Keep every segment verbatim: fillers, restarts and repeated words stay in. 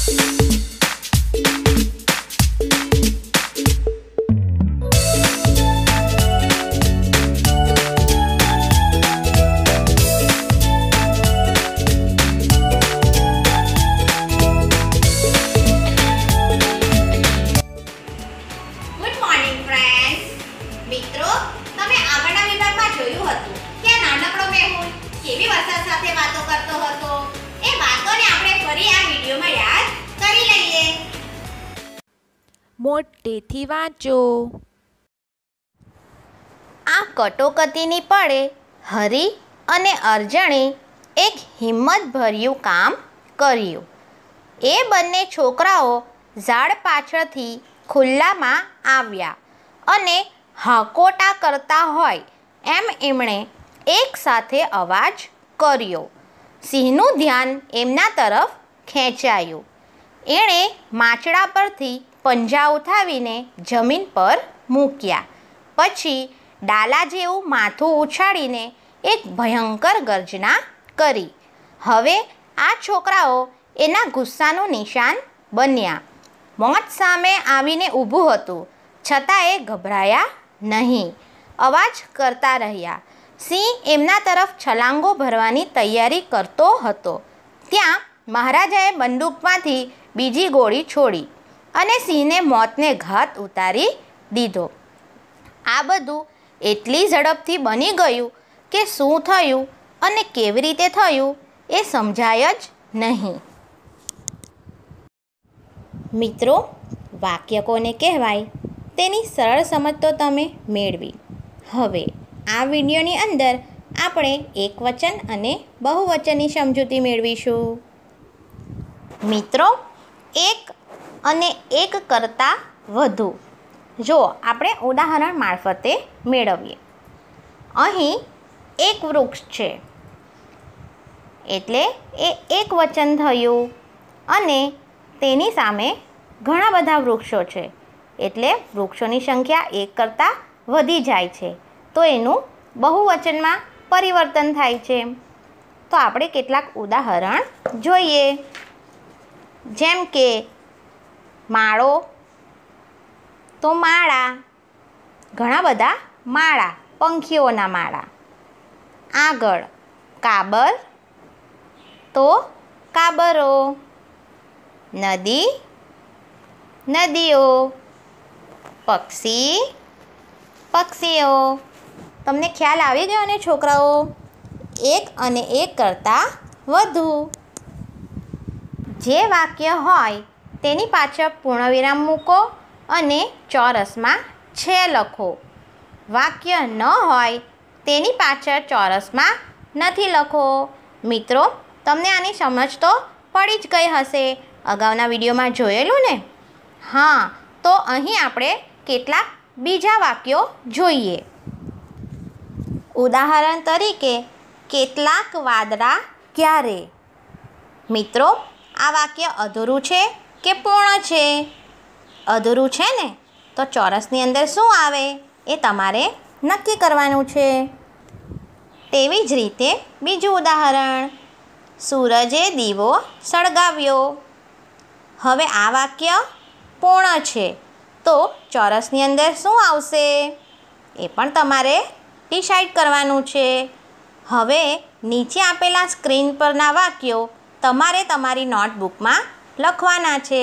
મોટેથી વાંચો. આ કટોકટીની પળે હરી અને અર્જણે એક હિંમતભર્યું કામ કર્યું. એ બંને છોકરાઓ ઝાડ પાછળથી ખુલ્લામાં આવ્યા અને હાકોટા કરતા હોય એમ એમણે એક સાથે અવાજ કર્યો. સિંહનું ધ્યાન એમના તરફ ખેંચાયું. એણે માચડા પરથી પંજા ઉઠાવીને જમીન પર મૂક્યા. પછી ડાલા જેવું માથું ઉછાળીને એક ભયંકર ગર્જના કરી. હવે આ છોકરાઓ એના ગુસ્સાનું નિશાન બન્યા. મોત સામે આવીને ઊભું હતું, છતાં એ ગભરાયા નહીં. અવાજ કરતા રહ્યા. સિંહ એમના તરફ છલાંગો ભરવાની તૈયારી કરતો હતો. ત્યાં મહારાજાએ બંદૂકમાંથી બીજી ગોળી છોડી અને સિંહને મોતને ઘાત ઉતારી દીધો. આ બધું એટલી ઝડપથી બની ગયું કે શું થયું અને કેવી રીતે થયું એ સમજાય જ નહીં. મિત્રો, વાક્ય કોને કહેવાય તેની સરળ સમજ તો તમે મેળવી. હવે આ વિડીયોની અંદર આપણે એકવચન અને બહુવચનની સમજૂતી મેળવીશું. મિત્રો, એક અને એક કરતાં વધુ. જો આપણે ઉદાહરણ મારફતે મેળવીએ. અહીં એક વૃક્ષ છે એટલે એ એક વચન થયું, અને તેની સામે ઘણા બધા વૃક્ષો છે એટલે વૃક્ષોની સંખ્યા એક કરતાં વધી જાય છે, તો એનું બહુવચનમાં પરિવર્તન થાય છે. તો આપણે કેટલાક ઉદાહરણ જોઈએ. જેમ કે માળો તો માળા, ઘણા બધા માળા, પંખીઓના માળા. આગળ કાબર તો કાબરો, નદી નદીઓ, પક્ષી પક્ષીઓ. તમને ખ્યાલ આવી ગયો ને છોકરાઓ? એક અને એક કરતાં વધુ. જે વાક્ય હોય તેની પાછળ પૂર્ણવિરામ મૂકો અને ચોરસમાં છે લખો. વાક્ય ન હોય તેની પાછળ ચોરસમાં નથી લખો. મિત્રો, તમને આની સમજ તો પડી જ ગઈ હશે. અગાઉના વિડીયોમાં જોયેલું ને? હા, તો અહીં આપણે કેટલાક બીજા વાક્યો જોઈએ. ઉદાહરણ તરીકે, કેટલાક વાદળા ક્યારે? મિત્રો, આ વાક્ય અધૂરું છે કે પૂર્ણ છે? અધૂરું છે ને, તો ચોરસની અંદર શું આવે એ તમારે નક્કી કરવાનું છે. તેવી જ રીતે બીજું ઉદાહરણ, સૂરજે દીવો સળગાવ્યો. હવે આ વાક્ય પૂર્ણ છે, તો ચોરસની અંદર શું આવશે એ પણ તમારે ડિસાઈડ કરવાનું છે. હવે નીચે આપેલા સ્ક્રીન પરના વાક્યો તમારે તમારી નોટબુકમાં લખવાના છે.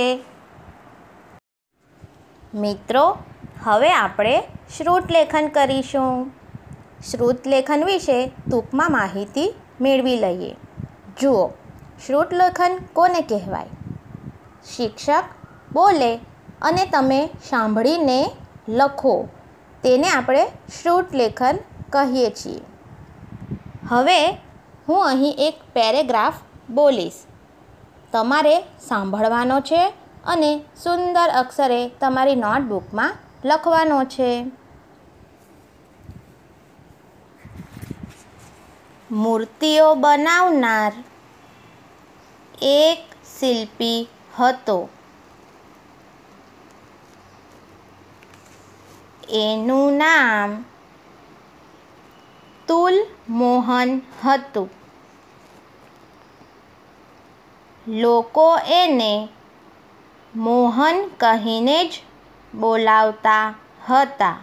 મિત્રો, હવે આપણે શ્રુતલેખન કરીશું. શ્રુતલેખન વિશે ટૂંકમાં માહિતી મેળવી લઈએ. જુઓ, શ્રુતલેખન કોને કહેવાય? શિક્ષક બોલે અને તમે સાંભળીને લખો તેને આપણે શ્રુતલેખન કહીએ છીએ. હવે હું અહીં એક પેરેગ્રાફ બોલીશ. તમારે સાંભળવાનો છે અને સુંદર અક્ષરે તમારી નોટબુકમાં લખવાનો છે. મૂર્તિઓ બનાવનાર એક શિલ્પી હતો. એનું નામ તુલમોહન હતું. લોકો એને મોહન કહીને જ બોલાવતા હતા.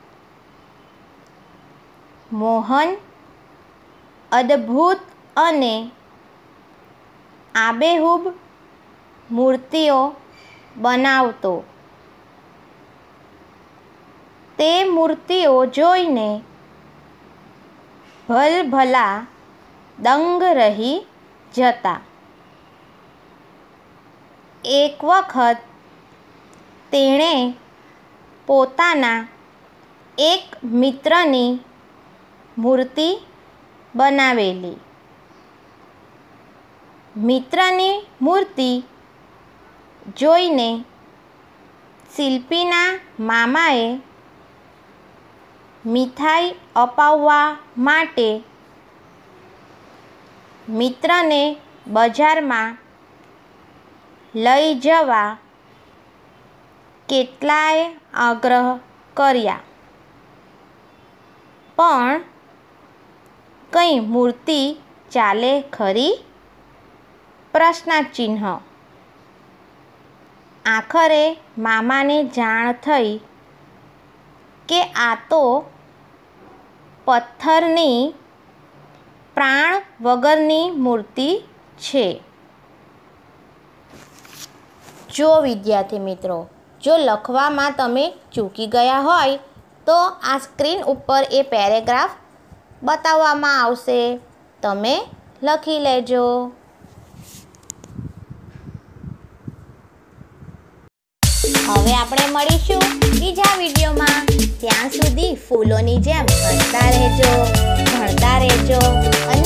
મોહન અદ્ભુત અને આબેહૂબ મૂર્તિઓ બનાવતો. તે મૂર્તિઓ જોઈને ભલભલા દંગ રહી જતા. એક વખત તેણે પોતાના એક મિત્રની મૂર્તિ બનાવેલી. મિત્રની મૂર્તિ જોઈને શિલ્પીના મામાએ મીઠાઈ અપાવવા માટે મિત્રને બજારમાં લઈ જવા કેટલાય આગ્રહ કર્યા, પણ કંઈ મૂર્તિ ચાલે ખરી? પ્રશ્નચિહ્ન. આખરે મામાને જાણ થઈ કે આ તો પથ્થરની પ્રાણ વગરની મૂર્તિ છે. જો વિદ્યાર્થી મિત્રો, જો લખવામાં તમે ચૂકી ગયા હોય તો આ સ્ક્રીન ઉપર એ પેરેગ્રાફ બતાવવામાં આવશે, તમે લખી લેજો. હવે આપણે મળીશું બીજા વિડીયોમાં. ત્યાં સુધી ફૂલોની જેમ હસતા રહેજો, ભણતા રહેજો અને